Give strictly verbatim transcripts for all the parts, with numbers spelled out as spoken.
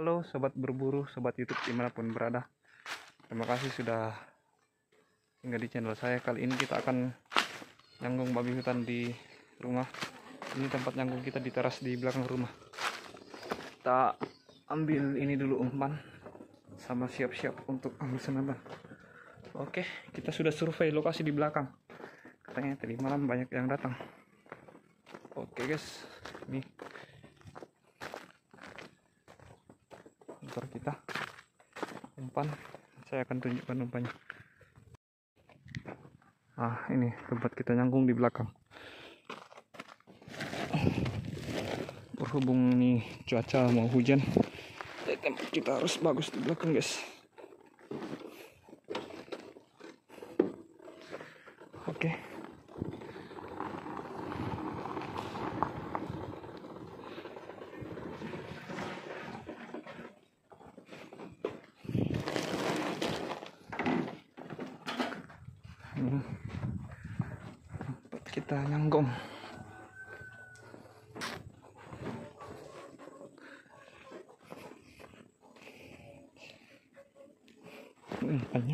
Halo sobat berburu, sobat YouTube dimanapun berada. Terima kasih sudah tinggal di channel saya. Kali ini kita akan nyanggung babi hutan di rumah. Ini tempat nyanggung kita di teras di belakang rumah. Kita ambil ini dulu umpan, sama siap-siap untuk ambil senapan. Oke, kita sudah survei lokasi di belakang. Katanya tadi malam banyak yang datang. Oke guys, ini motor kita, umpan. Saya akan tunjukkan umpannya. Ah, ini tempat kita nyangkung di belakang. Berhubung nih cuaca mau hujan, tempat kita harus bagus di belakang guys. Oke. Hmm. Tempat kita nyangkung. Umpannya.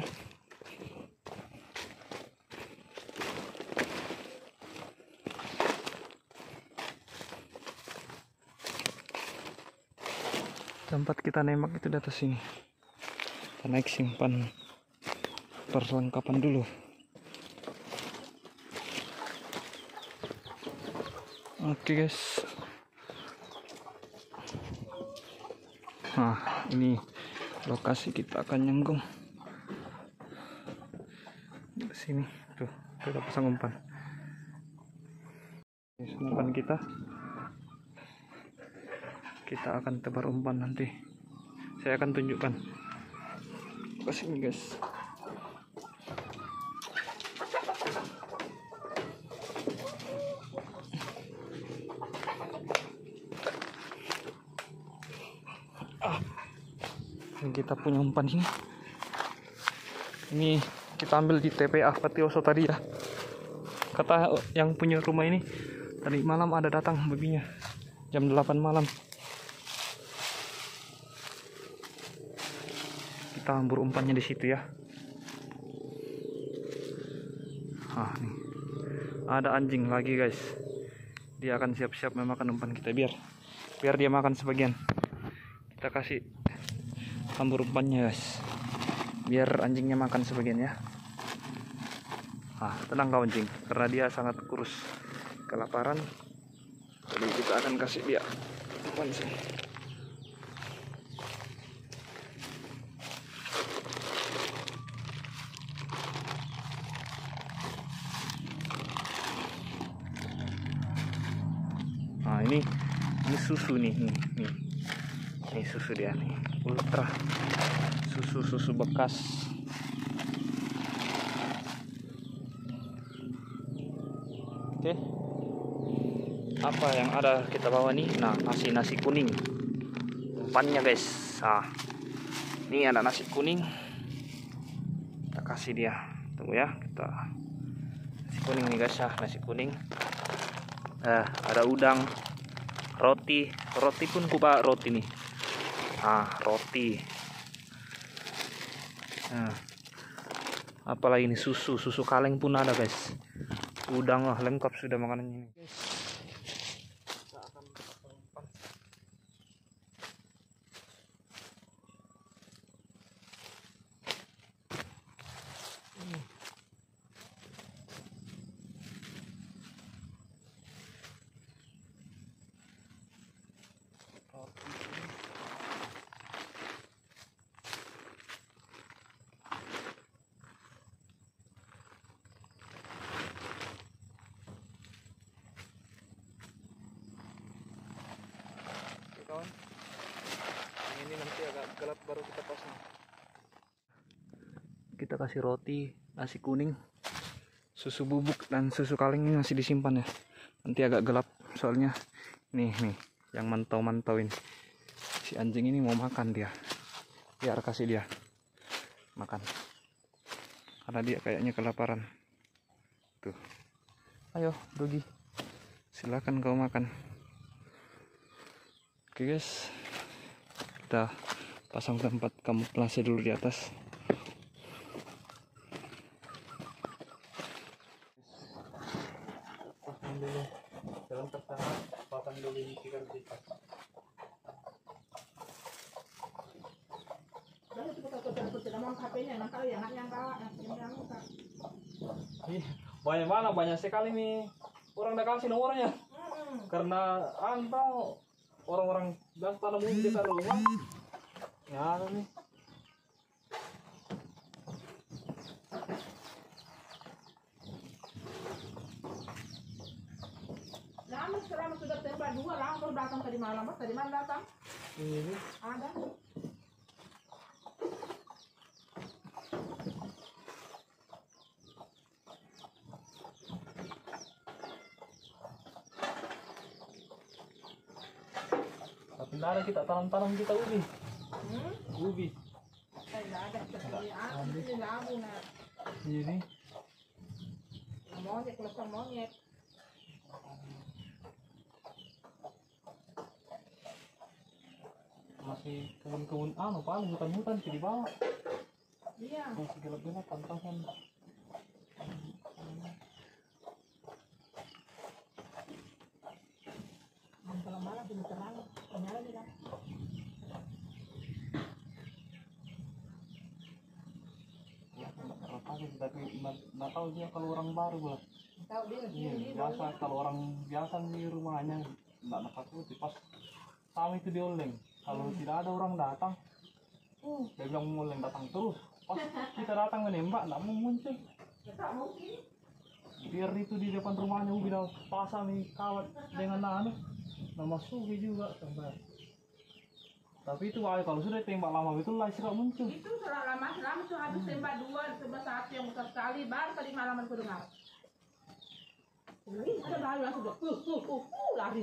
Tempat kita nembak itu di atas sini. Kita naik simpan perlengkapan dulu. Oke guys. Nah, ini lokasi kita akan nyangkung. Di sini tuh, kita pasang umpan. Ini umpan kita. Kita akan tebar umpan nanti. Saya akan tunjukkan ke sini guys. Ah, ini kita punya umpan ini. Ini kita ambil di T P A Patioso tadi ya. Kata yang punya rumah ini tadi malam ada datang babinya jam delapan malam. Kita ambur umpannya di situ ya. Ah, nih. Ada anjing lagi guys. Dia akan siap-siap memakan umpan kita, biar biar dia makan sebagian. Kita kasih ambur umpannya guys, biar anjingnya makan sebagian ya. Ah, tenang kau anjing, karena dia sangat kurus, kelaparan. Jadi kita akan kasih dia umpan sih. Nah, ini ini susu nih, nih, nih. Ini susu dia nih, ultra susu susu bekas. Oke, apa yang ada kita bawa nih? Nah, nasi nasi kuning, umpannya guys. Nah, ini ada nasi kuning. Kita kasih dia. Tunggu ya, kita nasi kuning nih guys ya, nasi kuning. Nah, ada udang, roti, roti pun kupa roti nih. Ah, roti. Nah, apalagi ini susu, susu kaleng pun ada guys. Udang lah, lengkap sudah makanannya ini. Kita akan umpan. Ini. Roti. Kawan, ini nanti agak gelap baru kita pasang. Kita kasih roti, nasi kuning, susu bubuk dan susu kaleng ini masih disimpan ya. Nanti agak gelap soalnya nih nih yang mantau-mantauin si anjing ini mau makan dia. Biar kasih dia makan. Karena dia kayaknya kelaparan. Tuh. Ayo, Dogi. Silakan kau makan. Oke guys, kita pasang tempat kamuflase dulu di atas. Pasang dulu dalam tertanam, pasang dulu ini tiga kita. Banyak mana, banyak sekali nih orang udah kasih nomornya. Hmm. Karena antau orang-orang bilang tanam ubi dekat rumah. Ya ada nih. Lama selama sudah tembak dua lah, baru datang tadi malam. Tadi malam datang. Ini ada. Tapi kita tanam-tanam kita ubi. Hmm? Ubi. Tidak ada seperti apa ini labu nak. Ini. Monyet, kelesong monyet. Masih kebun-kebun anu paling hutan-hutan di bawah. Iya. Masih gelap-gelap pantauan. Kalau malam sudah terang, nyala dia. Ya, kalau pagi tapi nggak tahu dia kalau orang baru lah. Tahu dia. Iya, biasa kalau orang biasa di rumahnya nggak nakakuti pas sama itu dioleng. Kalau hmm. tidak ada orang datang, uh, dia bilang oleng datang terus. Pas kita datang menembak nggak mau muncul. Tak mungkin. Biar itu di depan rumahnya udah pasang nih kawat dengan anu. Nama sugi juga sampai. Tapi itu kalau sudah tembak lama itu lah suka muncul. Itu setelah lama, selama itu habis tembak dua, tembak satu yang besar sekali, baru tadi malam aku dengar. Ini ada baru langsung udah, uh, uh, uh, uh, lari.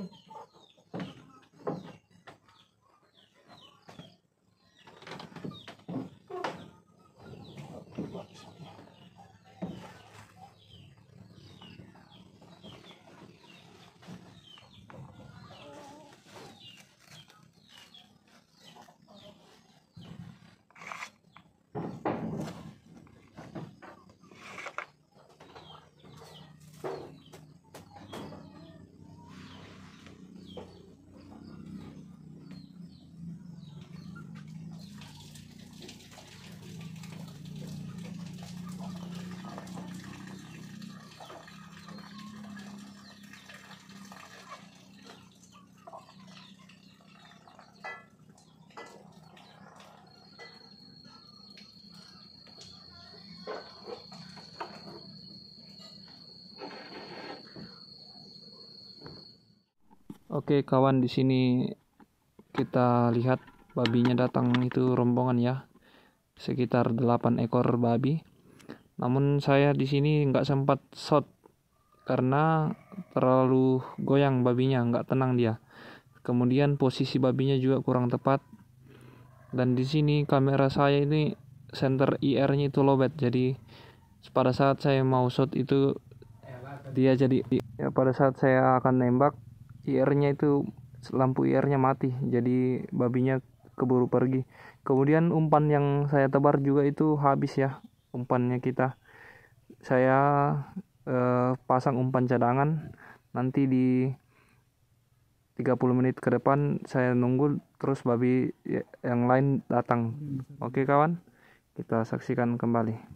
Oke kawan, di sini kita lihat babinya datang itu rombongan ya, sekitar delapan ekor babi. Namun saya di sini nggak sempat shot karena terlalu goyang babinya, nggak tenang dia. Kemudian posisi babinya juga kurang tepat. Dan di sini kamera saya ini center I R-nya itu lowbat, jadi pada saat saya mau shot itu dia jadi ya, pada saat saya akan nembak I R-nya itu lampu I R-nya mati, jadi babinya keburu pergi. Kemudian umpan yang saya tebar juga itu habis ya, umpannya kita. Saya eh, pasang umpan cadangan, nanti di tiga puluh menit ke depan saya nunggu terus babi yang lain datang. Oke kawan, kita saksikan kembali.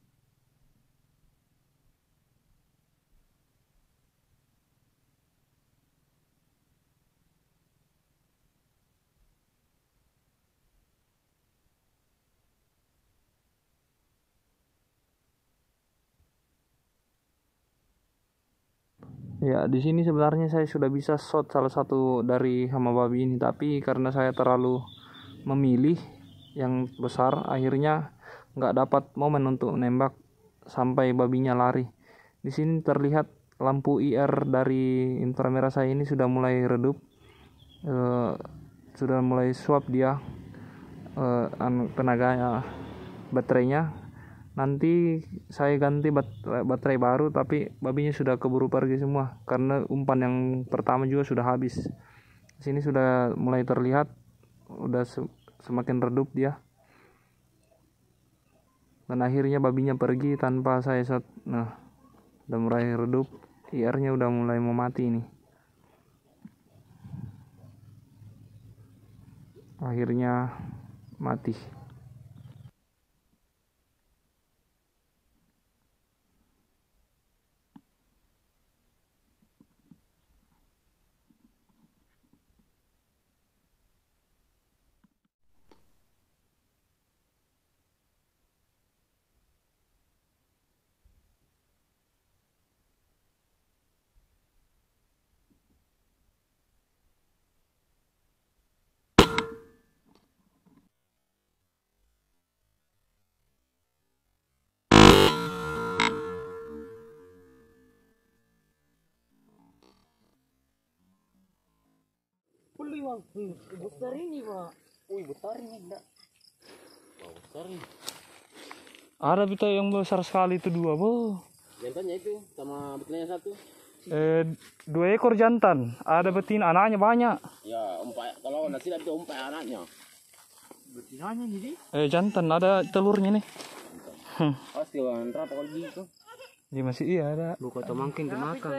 Ya, di sini sebenarnya saya sudah bisa shot salah satu dari hama babi ini, tapi karena saya terlalu memilih yang besar, akhirnya nggak dapat momen untuk nembak sampai babinya lari. Di sini terlihat lampu I R dari inframerah saya ini sudah mulai redup, e, sudah mulai suap dia e, tenaganya, baterainya. Nanti saya ganti baterai baru, tapi babinya sudah keburu pergi semua karena umpan yang pertama juga sudah habis. Di sini sudah mulai terlihat udah semakin redup dia. Dan akhirnya babinya pergi tanpa saya shot. Nah, udah mulai redup, I R-nya udah mulai mau mati nih. Akhirnya mati. Puli bang, wih, besar ini pak. Wih besar ini enggak. Oh, besar ini. Ada beta yang besar sekali itu dua, boh. Jantannya itu sama betinanya satu. Eh, dua ekor jantan, ada betina, anaknya banyak. Ya, umpai kalau nasi itu umpai anaknya. Betinanya jadi? Eh, jantan ada telurnya nih. Pasti orang rata kalau gitu. Iya masih iya ada. Buka temangkin dimakan.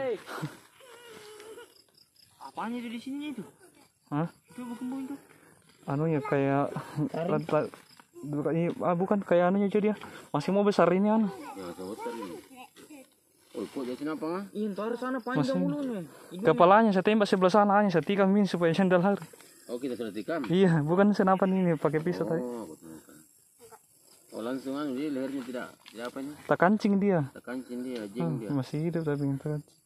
Apanya itu di sini itu? Hah? Itu berkembang itu. Anunya kayak lat- lat- bukan, ini- ah, bukan kayak anunya jadi ya. Masih mau besar ini anu. Ya, so besar ini. Oh, kok jadi kenapa nggak? Iya, ntar sana panjang Masih- mulutnya. Kepalanya saya tembak sebelah sana hanya saya tikam ini supaya sendal hari. Oh, kita sudah tikam. Iya, bukan senapan ini pakai pisau tadi. Oh, betul. Oh, langsung anu dia lehernya tidak tidak apa ini? Tak kancing dia. Tak kancing dia, jeng Hmm, dia. masih hidup tapi tak kancing.